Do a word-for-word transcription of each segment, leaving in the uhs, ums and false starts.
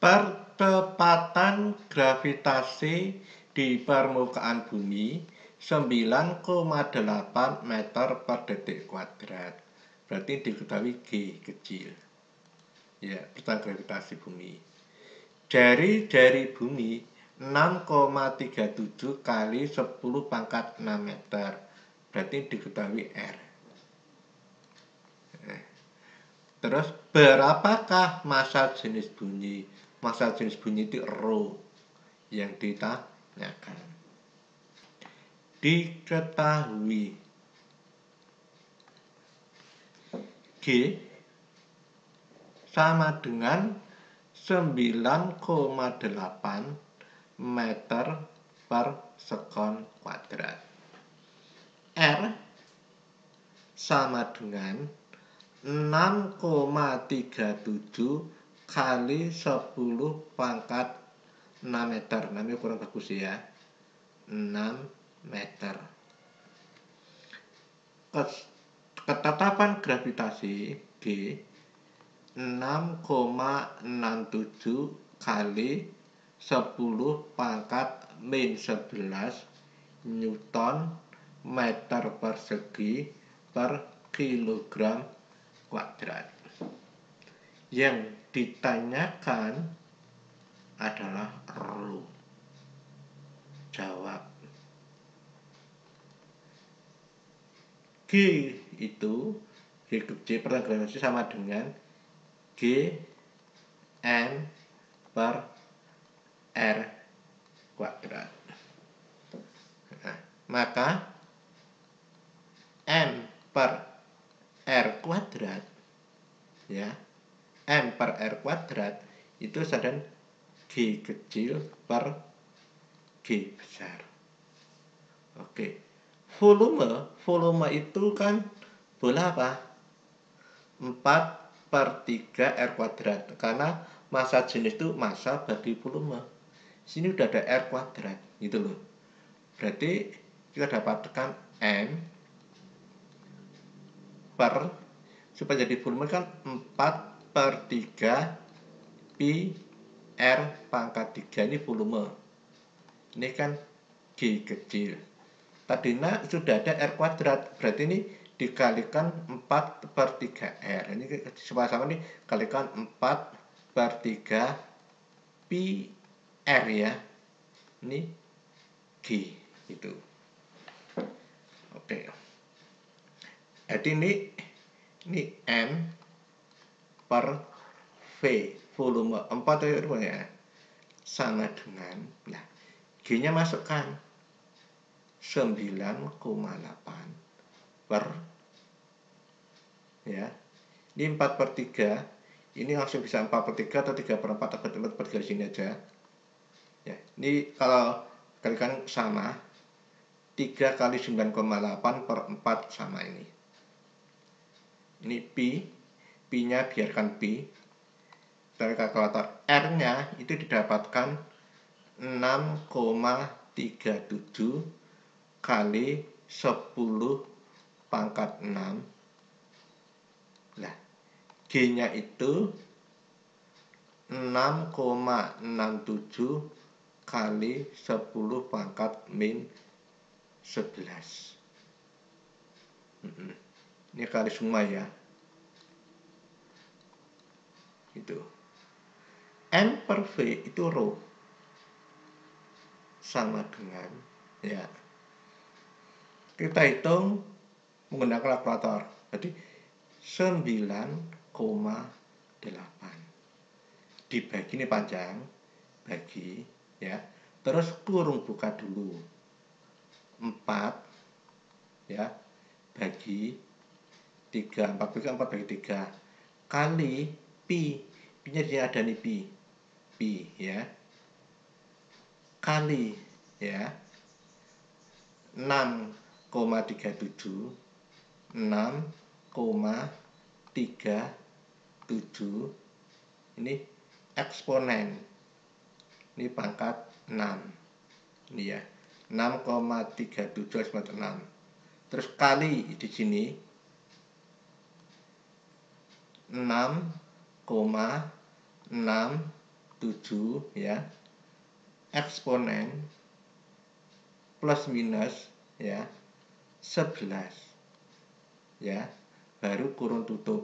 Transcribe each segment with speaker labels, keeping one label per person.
Speaker 1: Percepatan gravitasi di permukaan bumi sembilan koma delapan meter per detik kuadrat. Berarti diketahui G kecil. Ya, percepatan gravitasi bumi. Dari dari bumi enam koma tiga tujuh kali sepuluh pangkat enam meter. Berarti diketahui R. Terus berapakah massa jenis bunyi? Massa jenis bunyi itu rho yang ditanyakan. Diketahui G sama dengan sembilan koma delapan meter per sekon kuadrat. R sama dengan enam koma tiga tujuh kali sepuluh pangkat enam meter. Namanya kurang bagus ya. enam meter. Ketetapan gravitasi G enam koma enam tujuh kali sepuluh pangkat min sebelas Newton meter persegi per kilogram kuadrat. Yang ditanyakan adalah rho. Jawab. G itu G kecil per gravitasi sama dengan G M per R kuadrat. Nah, maka M per R kuadrat, ya, M per R kuadrat itu sama G kecil per G besar. Oke, volume, volume itu kan bola apa? empat per tiga R kuadrat. Karena massa jenis itu massa bagi volume. Sini udah ada R kuadrat, gitu loh. Berarti kita dapatkan M per, supaya jadi volume kan empat per tiga pi R pangkat tiga. Ini volume. Ini kan G kecil. Tadinya sudah ada R kuadrat, berarti ini dikalikan empat per tiga R. Ini sama-sama nih kalikan empat per tiga pi R ya. Ini G itu. Oke. Jadi ini ini M per V, volume empat ya, sama dengan, nah, G-nya masukkan sembilan koma delapan per, ya, ini empat per tiga, ini langsung bisa empat per tiga atau tiga per empat atau empat per tiga sini aja. Ya, ini kalau kalikan sama, tiga kali sembilan koma delapan per empat sama ini. Ini pi, pi-nya biarkan pi. Dari kalkulator R-nya itu didapatkan enam koma tiga tujuh kali sepuluh pangkat enam. Nah, G-nya itu enam koma enam tujuh kali sepuluh pangkat min sebelas. Ini kali semua ya. Itu. M per V itu rho. Sama dengan, ya, kita hitung menggunakan kalkulator. Jadi sembilan koma delapan dibagi, ini panjang, bagi, ya, terus kurung buka dulu, empat, ya, bagi tiga, empat bagi empat bagi tiga kali pi, pi-nya dia ada nih, pi, pi, ya, kali, ya, enam koma tiga tujuh, enam koma tiga tujuh, ini eksponen, ini pangkat enam, ini ya, enam koma tiga tujuh eksponen enam, terus kali di sini enam koma enam tujuh ya, eksponen plus minus ya sebelas ya, baru kurung tutup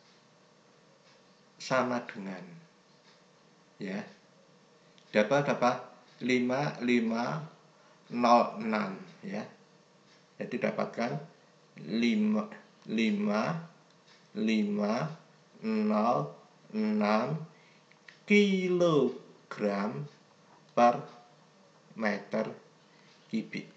Speaker 1: sama dengan ya, dapat dapat lima lima nol enam ya. Jadi dapatkan lima lima lima nol enam kilogram per meter kubik.